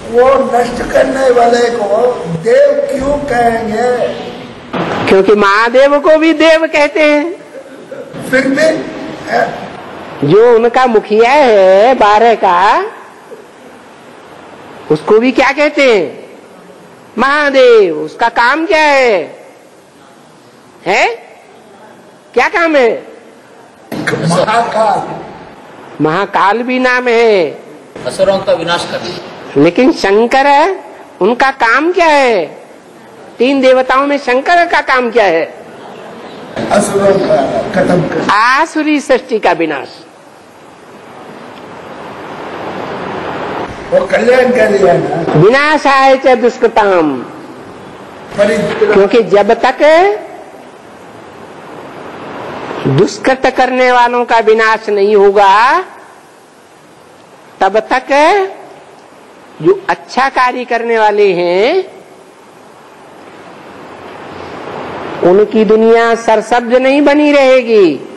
वो नष्ट करने वाले को देव क्यों कहेंगे? क्योंकि महादेव को भी देव कहते हैं। फिर भी जो उनका मुखिया है 12 का, उसको भी क्या कहते हैं? महादेव। उसका काम क्या है? क्या काम है? महाकाल। महाकाल भी नाम है, असुरों का विनाश करना। लेकिन शंकर है, उनका काम क्या है? 3 देवताओं में शंकर का काम क्या है? असुरों का खत्म कर, आसुरी सृष्टि का विनाश। वो कल्याणकारी है ना। विनाशाय च दुष्कृताम। क्योंकि जब तक दुष्कृत करने वालों का विनाश नहीं होगा, तब तक जो अच्छा कार्य करने वाले हैं उनकी दुनिया सरसब्ज नहीं बनी रहेगी।